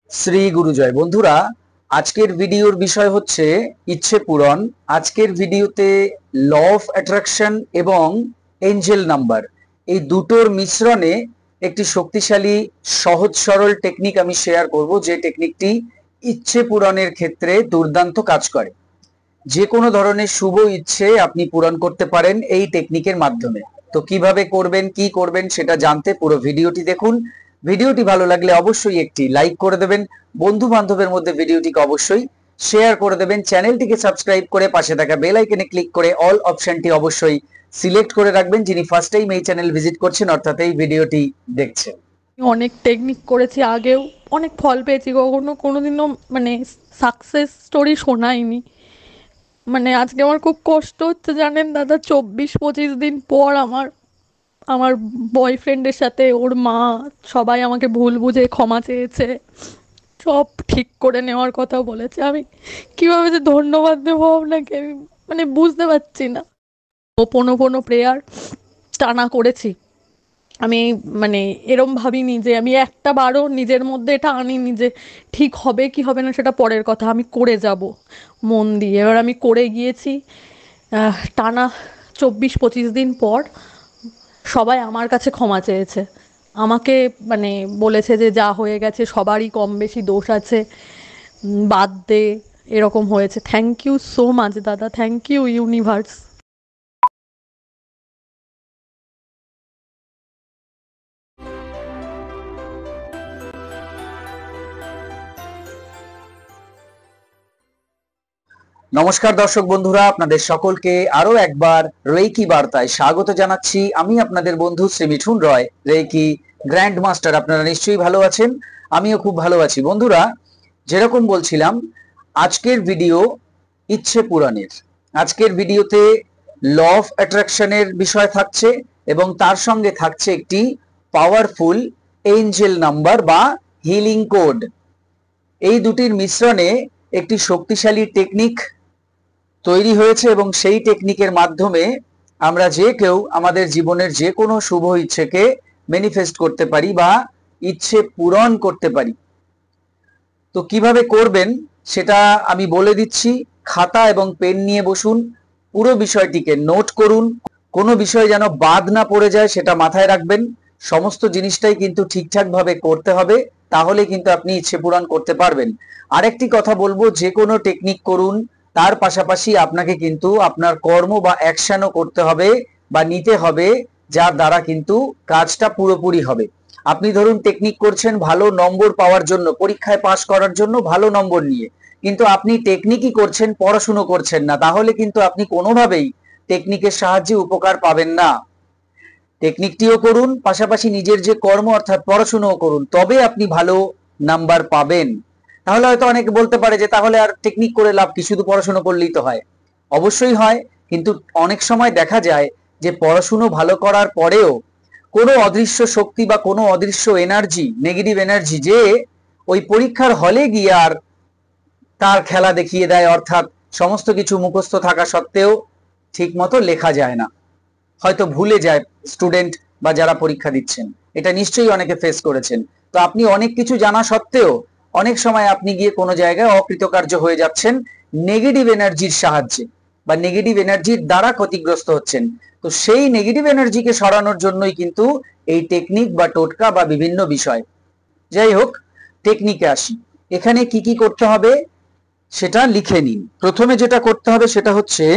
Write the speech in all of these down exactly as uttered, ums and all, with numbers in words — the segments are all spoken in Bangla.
শ্রী গুরুজয়। বন্ধুরা, আজকের ভিডিওর বিষয় হচ্ছে ইচ্ছে পূরণ। আজকের ভিডিওতে ল অফ অ্যাট্রাকশন এবং এঞ্জেল নাম্বার, এই দুটোর মিশ্রণে একটি শক্তিশালী সহজ সরল টেকনিক আমি শেয়ার করব, যে টেকনিকটি ইচ্ছে পূরণের ক্ষেত্রে দুর্দান্ত কাজ করে। যে কোনো ধরনের শুভ ইচ্ছে আপনি পূরণ করতে পারেন এই টেকনিকের মাধ্যমে। তো কিভাবে করবেন, কি করবেন সেটা জানতে পুরো ভিডিওটি দেখুন। ভিডিওটি ভালো লাগলে অবশ্যই একটি লাইক করে দেবেন, বন্ধু বান্ধবের মধ্যে ভিডিওটিকে অবশ্যই শেয়ার করে দেবেন, চ্যানেলটিকে সাবস্ক্রাইব করে পাশে থাকা বেল আইকনে ক্লিক করে অল অপশনটি অবশ্যই সিলেক্ট করে রাখবেন, যিনি ফার্স্ট টাইম এই চ্যানেল ভিজিট করছেন অর্থাৎ এই ভিডিওটি দেখছেন। অনেক টেকনিক করেছি আগেও, অনেক ফল পেয়েছি, কখনো কোনোদিনও মানে সাকসেস স্টোরি শোনাইনি। মানে আজকে আমার খুব কষ্ট হচ্ছে জানেন দাদা, চব্বিশ পঁচিশ দিন পর আমার আমার বয়ফ্রেন্ডের সাথে ওর মা সবাই আমাকে ভুল বুঝে ক্ষমা চেয়েছে, সব ঠিক করে নেওয়ার কথা বলেছে। আমি কীভাবে যে ধন্যবাদ দেবো আপনাকে আমি মানে বুঝতে পারছি না। পোনো প্রেয়ার টানা করেছি আমি, মানে এরম ভাবিনি যে আমি একটা বারও নিজের মধ্যে এটা আনিনি যে ঠিক হবে কি হবে না সেটা পরের কথা, আমি করে যাব মন দিয়ে। এবার আমি করে গিয়েছি টানা চব্বিশ পঁচিশ দিন পর সবাই আমার কাছে ক্ষমা চেয়েছে, আমাকে মানে বলেছে যে যা হয়ে গেছে সবারই কম বেশি দোষ আছে, বাদ দে, এরকম হয়েছে। থ্যাংক ইউ সো মাচ দাদা, থ্যাংক ইউ ইউনিভার্স। নমস্কার দর্শক বন্ধুরা, আপনাদের সকলকে আরো একবার রেকি বার্তায় স্বাগত জানাচ্ছি। আমি আপনাদের বন্ধু Shri Mithun Roy, reiki grand master. আপনারা নিশ্চয়ই ভালো আছেন, আমিও খুব ভালো আছি। বন্ধুরা, যেরকম বলছিলাম, আজকের ভিডিও ইচ্ছে পূরণের। আজকের ভিডিওতে ল অফ অ্যাট্রাকশনের বিষয় থাকছে এবং তার সঙ্গে থাকছে একটি পাওয়ারফুল এঞ্জেল নাম্বার বা হিলিং কোড। এই দুটির মিশ্রণে একটি শক্তিশালী টেকনিক তৈরি হয়েছে এবং সেই টেকনিকের মাধ্যমে আমরা যে কেউ আমাদের জীবনের যে কোনো শুভ ইচ্ছেকে ম্যানিফেস্ট করতে পারি বা ইচ্ছে পূরণ করতে পারি। তো কিভাবে করবেন সেটা আমি বলে দিচ্ছি। খাতা এবং পেন নিয়ে বসুন, পুরো বিষয়টিকে নোট করুন। কোনো বিষয় যেন বাদ না পড়ে যায় সেটা মাথায় রাখবেন। সমস্ত জিনিসটাই কিন্তু ঠিকঠাক ভাবে করতে হবে, তাহলে কিন্তু আপনি ইচ্ছে পূরণ করতে পারবেন। আরেকটি কথা বলবো, যে কোনো টেকনিক করুন তার পাশাপাশি আপনাকে কিন্তু আপনার কর্ম বা অ্যাকশনও করতে হবে বা নিতে হবে, যার দ্বারা কিন্তু কাজটা পুরোপুরি হবে। আপনি ধরুন টেকনিক করছেন ভালো নম্বর পাওয়ার জন্য, পরীক্ষায় পাস করার জন্য ভালো নম্বর নিয়ে, কিন্তু আপনি টেকনিকই করছেন, পড়াশুনো করছেন না, তাহলে কিন্তু আপনি কোনোভাবেই টেকনিকের সাহায্যে উপকার পাবেন না। টেকনিকটিও করুন, পাশাপাশি নিজের যে কর্ম অর্থাৎ পড়াশুনোও করুন, তবে আপনি ভালো নাম্বার পাবেন। তাহলে হয়তো অনেকে বলতে পারে যে তাহলে আর টেকনিক করে লাভ কি, শুধু পড়াশুনো করলেই তো হয়। অবশ্যই হয়, কিন্তু অনেক সময় দেখা যায় যে পড়াশুনো ভালো করার পরেও কোনো অদৃশ্য শক্তি বা কোনো অদৃশ্য এনার্জি, নেগেটিভ এনার্জি, যে ওই পরীক্ষার হলে গিয়ে আর তার খেলা দেখিয়ে দেয়, অর্থাৎ সমস্ত কিছু মুখস্থ থাকা সত্ত্বেও ঠিক মতো লেখা যায় না, হয়তো ভুলে যায় স্টুডেন্ট বা যারা পরীক্ষা দিচ্ছেন। এটা নিশ্চয়ই অনেকে ফেস করেছেন। তো আপনি অনেক কিছু জানা সত্ত্বেও অনেক সময় আপনি গিয়ে কোনো জায়গায় অকৃতকার্য হয়ে যাচ্ছেন নেগেটিভ এনার্জির সাহায্যে বা নেগেটিভ এনার্জির দ্বারা ক্ষতিগ্রস্ত হচ্ছেন। তো সেই নেগেটিভ এনার্জিকে সরানোর জন্যই কিন্তু এই টেকনিক বা টোটকা বা বিভিন্ন বিষয়। যাই হোক, টেকনিকে আসি। এখানে কি কি করতে হবে সেটা লিখে নিন। প্রথমে যেটা করতে হবে সেটা হচ্ছে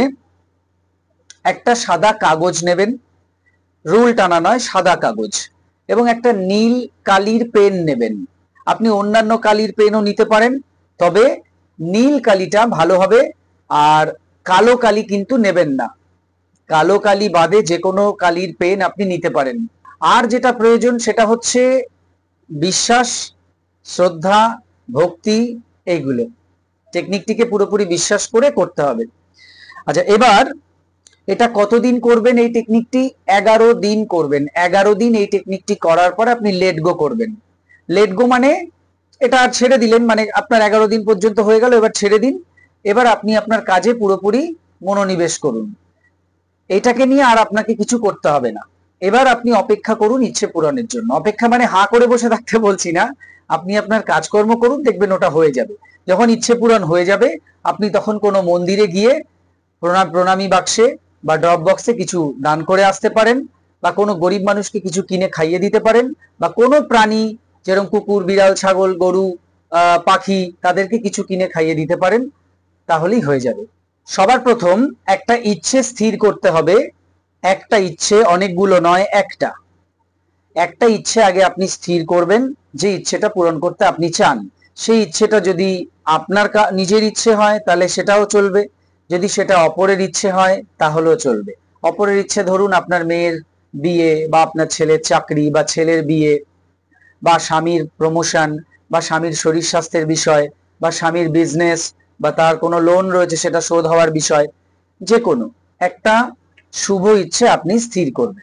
একটা সাদা কাগজ নেবেন, রুল টানা নয়, সাদা কাগজ, এবং একটা নীল কালির পেন নেবেন। আপনি অন্যান্য কালির পেনও নিতে পারেন, তবে নীল কালিটা ভালো হবে। আর কালো কালি কিন্তু নেবেন না, কালো কালি বাদে যে কোনো কালির পেন আপনি নিতে পারেন। আর যেটা প্রয়োজন সেটা হচ্ছে বিশ্বাস, শ্রদ্ধা, ভক্তি, এইগুলো। টেকনিকটিকে পুরোপুরি বিশ্বাস করে করতে হবে। আচ্ছা, এবার এটা কতদিন করবেন এই টেকনিকটি? এগারো দিন করবেন। এগারো দিন এই টেকনিকটি করার পর আপনি লেট গো করবেন। লেট গো মানে এটা ছেড়ে দিলেন, মানে আপনার এগারো দিন পর্যন্ত হয়ে গেল, এবার ছেড়ে দিন। এবার আপনি আপনার কাজে পুরোপুরি মনোনিবেশ করুন। এটাকে নিয়ে আর আপনাকে কিছু করতে হবে না। এবার আপনি অপেক্ষা করুন ইচ্ছে পূরণের জন্য। অপেক্ষা মানে হাঁ করে বসে থাকতে বলছি না, আপনি আপনার কাজকর্ম করুন, দেখবেন ওটা হয়ে যাবে। যখন ইচ্ছে পূরণ হয়ে যাবে, আপনি তখন কোনো মন্দিরে গিয়ে প্রণাম প্রণামী বাক্সে বা ড্রপ বক্সে কিছু দান করে আসতে পারেন, বা কোনো গরিব মানুষকে কিছু কিনে খাইয়ে দিতে পারেন, বা কোনো প্রাণী যেরকম কুকুর, বিড়াল, ছাগল, গরু, আহ পাখি, তাদেরকে কিছু কিনে খাইয়ে দিতে পারেন, তাহলেই হয়ে যাবে। সবার প্রথম একটা ইচ্ছে স্থির করতে হবে। একটা ইচ্ছে, অনেকগুলো নয়, একটা একটা ইচ্ছে আগে আপনি স্থির করবেন, যে ইচ্ছেটা পূরণ করতে আপনি চান। সেই ইচ্ছেটা যদি আপনার নিজের ইচ্ছে হয় তাহলে সেটাও চলবে, যদি সেটা অপরের ইচ্ছে হয় তাহলেও চলবে। অপরের ইচ্ছে ধরুন আপনার মেয়ের বিয়ে, বা আপনার ছেলের চাকরি, বা ছেলের বিয়ে, বা স্বামীর প্রমোশন, বা স্বামীর শরীর স্বাস্থ্যের বিষয়, বা স্বামীর বিজনেস, বা তার কোনো লোন রয়েছে সেটা শোধ হওয়ার বিষয়, যে কোনো একটা শুভ ইচ্ছে আপনি স্থির করবেন।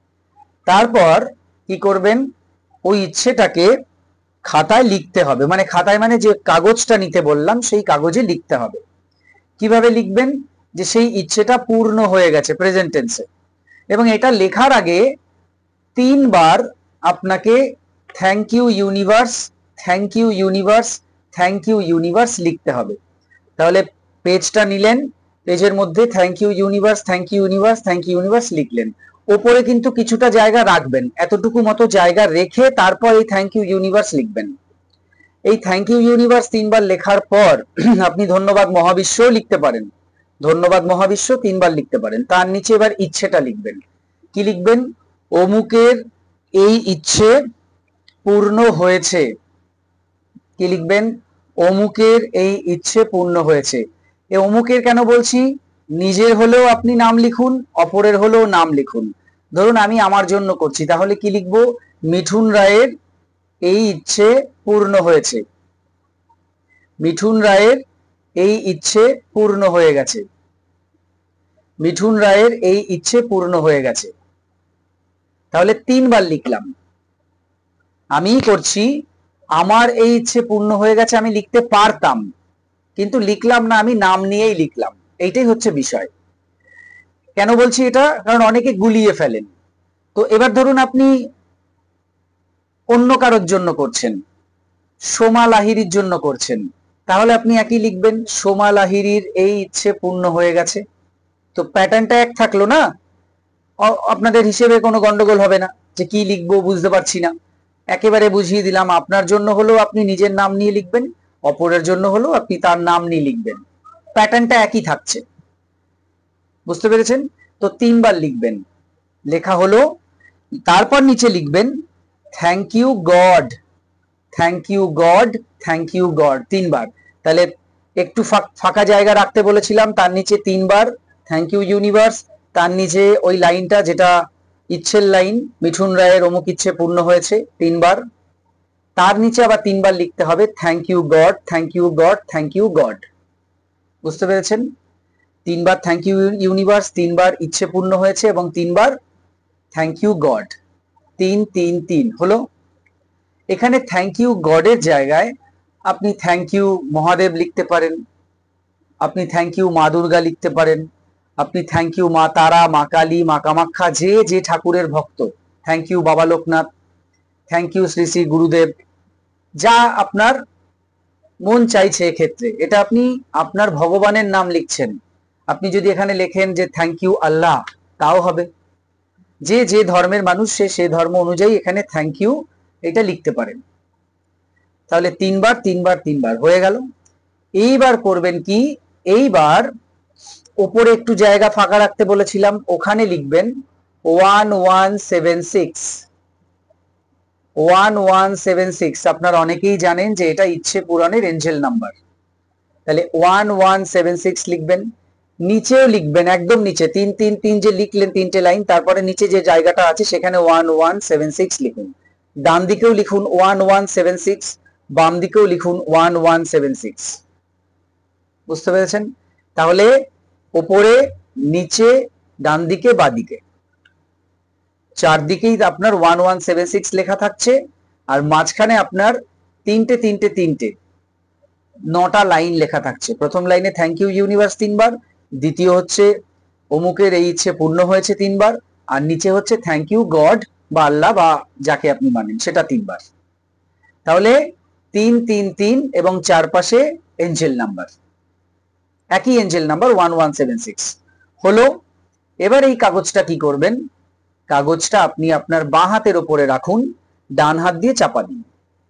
তারপর কি করবেন, ওই ইচ্ছেটাকে খাতায় লিখতে হবে। মানে খাতায় মানে যে কাগজটা নিতে বললাম সেই কাগজে লিখতে হবে। কিভাবে লিখবেন, যে সেই ইচ্ছেটা পূর্ণ হয়ে গেছে প্রেজেন্ট টেন্সে। এবং এটা লেখার আগে তিনবার আপনাকে thank you universe, thank you universe, thank you universe লিখতে হবে। তাহলে পেজটা নিলেন, পেজের মধ্যে thank you universe, thank you universe, thank you universe লিখলেন। ওপরে কিন্তু কিছুটা জায়গা রাখবেন, এতটুকু মতো জায়গা রেখে তারপর এই থ্যাংক ইউ ইউনিভার্স লিখবেন। এই থ্যাংক ইউ ইউনিভার্স তিনবার লেখার পর আপনি ধন্যবাদ মহাবিশ্বও লিখতে পারেন, ধন্যবাদ মহাবিশ্ব তিনবার লিখতে পারেন। তার নিচে এবার ইচ্ছেটা লিখবেন। কি লিখবেন, অমুকের এই ইচ্ছে পূর্ণ হয়েছে। কি লিখবেন, অমুকের এই ইচ্ছে পূর্ণ হয়েছে। এ অমুকের কেন বলছি, নিজের হলেও আপনি নাম লিখুন, অপরের হলেও নাম লিখুন। ধরুন আমি আমার জন্য করছি, তাহলে কি লিখবো, মিঠুন রায়ের এই ইচ্ছে পূর্ণ হয়েছে, মিঠুন রায়ের এই ইচ্ছে পূর্ণ হয়ে গেছে, মিঠুন রায়ের এই ইচ্ছে পূর্ণ হয়ে গেছে। তাহলে তিনবার লিখলাম। আমি করছি, আমার এই ইচ্ছে পূর্ণ হয়ে গেছে আমি লিখতে পারতাম, কিন্তু লিখলাম না, আমি নাম নিয়েই লিখলাম। এইটাই হচ্ছে বিষয়। কেন বলছি এটা, কারণ অনেকে গুলিয়ে ফেলেন। তো এবার ধরুন আপনি অন্য কারোর জন্য করছেন, সোমা লাহিড়ির জন্য করছেন, তাহলে আপনি একই লিখবেন, সোমা লাহিড়ির এই ইচ্ছে পূর্ণ হয়ে গেছে। তো প্যাটার্নটা এক থাকলো না, আপনাদের হিসেবে কোনো গন্ডগোল হবে না যে কি লিখবো বুঝতে পারছি না। একেবারে বুঝিয়ে দিলাম, আপনার জন্য হলেও আপনি নিজের নাম নিয়ে লিখবেন, অপরের জন্য হলেও আপনি তার নাম নিয়ে লিখবেন, প্যাটার্নটা একই থাকছে। বুঝতে পেরেছেন? তো তিনবার লিখবেন, লেখা হলো। তারপর নিচে লিখবেন thank you God, thank you God, thank you God তিনবার। তাহলে একটু ফাঁকা জায়গা রাখতে বলেছিলাম, তার নিচে তিনবার থ্যাংক ইউ ইউনিভার্স, তার নিচে ওই লাইনটা যেটা ইচ্ছের লাইন, মিঠুন রায়ের অমুক ইচ্ছে পূর্ণ হয়েছে তিনবার, তার নিচে আবার তিনবার লিখতে হবে thank you God, thank you God, thank you God. বুঝতে পেরেছেন? তিনবার থ্যাংক ইউ ইউনিভার্স, তিনবার ইচ্ছে পূর্ণ হয়েছে, এবং তিনবার থ্যাংক ইউ গড। তিন তিন তিন হলো। এখানে থ্যাংক ইউ গডের জায়গায় আপনি থ্যাংক ইউ মহাদেব লিখতে পারেন, আপনি থ্যাংক ইউ মা দুর্গা লিখতে পারেন, আপনি থ্যাংক ইউ মা তারা, মা কালী, মা কামাখ্যা, যে যে ঠাকুরের ভক্ত, thank you Baba Loknath, thank you Shri Shri Gurudev, যা আপনার মন চাইছে। এক্ষেত্রে এটা আপনি আপনার ভগবানের নাম লিখছেন। আপনি যদি এখানে লেখেন যে থ্যাংক ইউ আল্লাহ, তাও হবে। যে যে ধর্মের মানুষ সে সে ধর্ম অনুযায়ী এখানে থ্যাংক ইউ এটা লিখতে পারেন। তাহলে তিনবার তিনবার তিনবার হয়ে গেল। এইবার করবেন কি, এইবার ওপরে একটু জায়গা ফাঁকা রাখতে বলেছিলাম, ওখানে লিখবেন one one seven six, one one seven six. আপনারা অনেকেই জানেন যে এটা ইচ্ছে পূরণের এঞ্জেল নাম্বার। তাহলে ওয়ান ওয়ান সেভেন সিক্স লিখবেন। নিচেও লিখবেন, একদম নিচে তিন তিন তিন যে লিখলেন তিনটে লাইন, তারপরে নিচে যে জায়গাটা আছে সেখানে ওয়ান ওয়ান সেভেন সিক্স লিখুন। ডান দিকেও লিখুন ওয়ান ওয়ান সেভেন সিক্স, বাম দিকেও লিখুন ওয়ান ওয়ান সেভেন সিক্স। বুঝতে পেরেছেন? তাহলে ওপরে, নিচে, ডান দিকে, বাদিকে চারদিকেই আপনার ওয়ান ওয়ান সেভেন সিক্স লেখা থাকছে। আর মাঝখানে আপনার তিনটে তিনটে তিনটে নটা লাইন লেখা থাকছে। প্রথম লাইনে থ্যাংক ইউ ইউনিভার্স তিনবার, দ্বিতীয় হচ্ছে অমুকের এই ইচ্ছে পূর্ণ হয়েছে তিনবার, আর নিচে হচ্ছে থ্যাংক ইউ গড বা আল্লাহ বা যাকে আপনি মানেন সেটা তিনবার। তাহলে তিন তিন তিন এবং চারপাশে এঞ্জেল নাম্বার, একই angel number one one seven six হলো। এবার এই কাগজটা কি করবেন, কাগজটা আপনি আপনার বাঁ হাতের ওপরে রাখুন, ডান হাত দিয়ে চাপা দিন,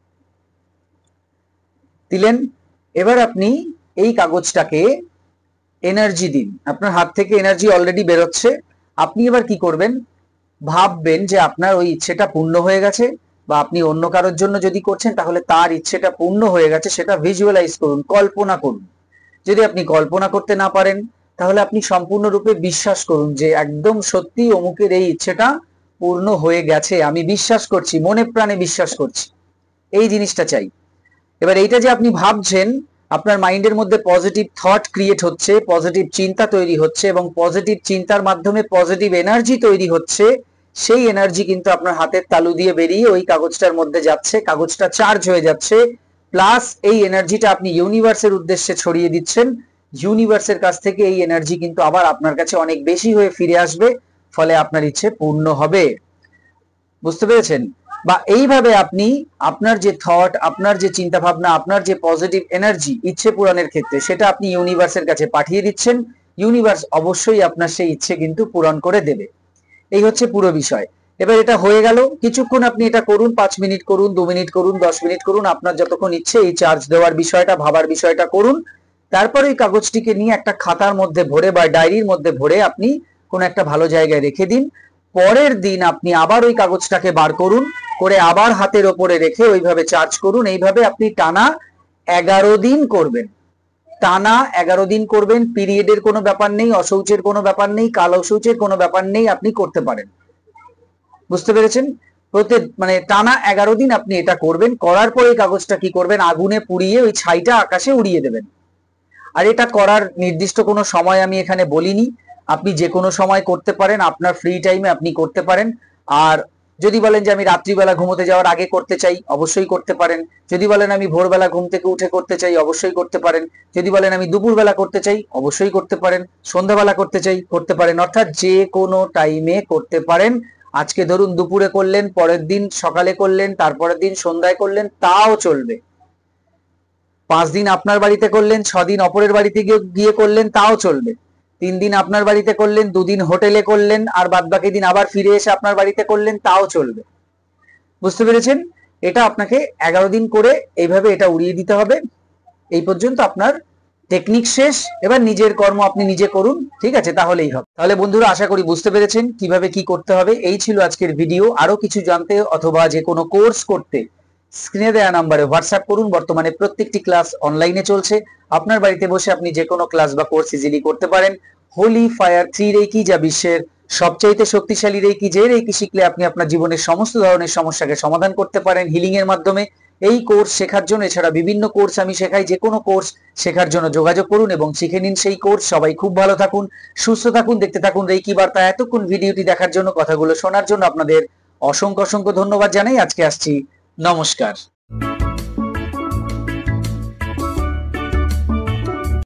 দিলেন। এবার আপনি এই কাগজটাকে এনার্জি দিন, আপনার হাত থেকে এনার্জি অলরেডি বেরোচ্ছে। আপনি এবার কি করবেন, ভাববেন যে আপনার ওই ইচ্ছেটা পূর্ণ হয়ে গেছে, বা আপনি অন্য কারোর জন্য যদি করছেন তাহলে তার ইচ্ছেটা পূর্ণ হয়ে গেছে, সেটা ভিজুয়ালাইজ করুন, কল্পনা করুন। যদি আপনি কল্পনা করতে না পারেন তাহলে আপনি সম্পূর্ণরূপে বিশ্বাস করুন যে একদম সত্যি অমুকের এই ইচ্ছেটা পূর্ণ হয়ে গেছে, আমি বিশ্বাস করছি, মনে প্রাণে বিশ্বাস করছি, এই জিনিসটা চাই। এবার এইটা যে আপনি ভাবছেন, আপনার মাইন্ডের মধ্যে পজিটিভ থট ক্রিয়েট হচ্ছে, পজিটিভ চিন্তা তৈরি হচ্ছে, এবং পজিটিভ চিন্তার মাধ্যমে পজিটিভ এনার্জি তৈরি হচ্ছে। সেই এনার্জি কিন্তু আপনার হাতের তালু দিয়ে বেরিয়ে ওই কাগজটার মধ্যে যাচ্ছে, কাগজটা চার্জ হয়ে যাচ্ছে, প্লাস এই এনার্জিটা আপনি ইউনিভার্সের উদ্দেশ্যে ছড়িয়ে দিচ্ছেন। ইউনিভার্সের কাছ থেকে এই এনার্জি কিন্তু আবার আপনার কাছে অনেক বেশি হয়ে ফিরে আসবে, ফলে আপনার ইচ্ছে পূর্ণ হবে। বুঝতে পেরেছেন? বা এইভাবে আপনি আপনার যে থট, আপনার যে চিন্তা ভাবনা, আপনার যে পজিটিভ এনার্জি ইচ্ছে পূরণের ক্ষেত্রে, সেটা আপনি ইউনিভার্সের কাছে পাঠিয়ে দিচ্ছেন। ইউনিভার্স অবশ্যই আপনার সেই ইচ্ছে কিন্তু পূরণ করে দেবে। এই হচ্ছে পুরো বিষয়। এবার এটা হয়ে গেল, কিছুক্ষণ আপনি এটা করুন, পাঁচ মিনিট করুন, দু মিনিট করুন, দশ মিনিট করুন, আপনার যতক্ষণ ইচ্ছে এই চার্জ দেওয়ার বিষয়টা, ভাবার বিষয়টা করুন। তারপরে এই কাগজটিকে নিয়ে একটা খাতার মধ্যে ভরে বা ডায়েরির মধ্যে ভরে আপনি কোনো একটা ভালো জায়গায় রেখে দিন। পরের দিন আপনি আবার ওই কাগজটাকে বার করুন, করে আবার হাতের ওপরে রেখে ওইভাবে চার্জ করুন। এইভাবে আপনি টানা এগারো দিন করবেন, টানা এগারো দিন করবেন। পিরিয়ডের কোনো ব্যাপার নেই, অশৌচের কোনো ব্যাপার নেই, কাল অশৌচের কোনো ব্যাপার নেই, আপনি করতে পারেন। বুঝতে পেরেছেন? প্রত্যেক মানে টানা এগারো দিন আপনি এটা করবেন। করার পরে এই কাগজটা কি করবেন, আগুনে পুড়িয়ে ওই ছাইটা আকাশে উড়িয়ে দেবেন। আর এটা করার নির্দিষ্ট কোনো সময় আমি এখানে বলিনি, আপনি যে কোনো সময় করতে পারেন, আপনার ফ্রি টাইমে আপনি করতে পারেন। আর যদি বলেন যে আমি রাত্রিবেলা ঘুমোতে যাওয়ার আগে করতে চাই, অবশ্যই করতে পারেন। যদি বলেন আমি ভোরবেলা ঘুম থেকে উঠে করতে চাই, অবশ্যই করতে পারেন। যদি বলেন আমি দুপুরবেলা করতে চাই, অবশ্যই করতে পারেন। সন্ধ্যাবেলা করতে চাই, করতে পারেন। অর্থাৎ যে কোনো টাইমে করতে পারেন। আজকে ধরুন দুপুরে করলেন, পরের দিন সকালে করলেন, তারপরের দিন সন্ধ্যায় করলেন, তাও চলবে। পাঁচ দিন আপনার বাড়িতে করলেন, ছ দিন অপরের বাড়িতে গিয়ে গিয়ে করলেন, তাও চলবে। তিন দিন আপনার বাড়িতে করলেন, দুদিন হোটেলে করলেন, আর বাদ বাকি দিন আবার ফিরে এসে আপনার বাড়িতে করলেন, তাও চলবে। বুঝতে পেরেছেন? এটা আপনাকে এগারো দিন করে এইভাবে এটা উড়িয়ে দিতে হবে। এই পর্যন্ত আপনার টেকনিক শেষ। এবার নিজের কর্ম আপনি নিজে করুন, ঠিক আছে? তাহলেই হবে। তাহলে বন্ধুরা, আশা করি বুঝতে পেরেছেন কিভাবে কি করতে হবে। এই ছিল আজকের ভিডিও। আরো কিছু জানতে অথবা যে কোনো কোর্স করতে স্ক্রিনে দেওয়া নাম্বারে হোয়াটসঅ্যাপ করুন। বর্তমানে প্রত্যেকটি ক্লাস অনলাইনে চলছে, আপনার বাড়িতে বসে আপনি যে কোনো ক্লাস বা কোর্স ইজিলি করতে পারেন। হোলি ফায়ার থ্রি রেকি, যা বিশ্বের সবচাইতে শক্তিশালী রেকি, যে রেকি শিখলে আপনি আপনার জীবনের সমস্ত ধরনের সমস্যাকে সমাধান করতে পারেন হিলিং এর মাধ্যমে। এই কোর্স শেখার জন্য, এছাড়া বিভিন্ন কোর্স আমি শেখাই, যে কোনো কোর্স শেখার জন্য যোগাযোগ করুন এবং শিখে নিন সেই কোর্স। সবাই খুব ভালো থাকুন, সুস্থ থাকুন, দেখতে থাকুন রেকি বার্তা। এতক্ষণ ভিডিওটি দেখার জন্য, কথাগুলো শোনার জন্য আপনাদের অসংখ্য অসংখ্য ধন্যবাদ জানাই। আজকে আসছি, নমস্কার।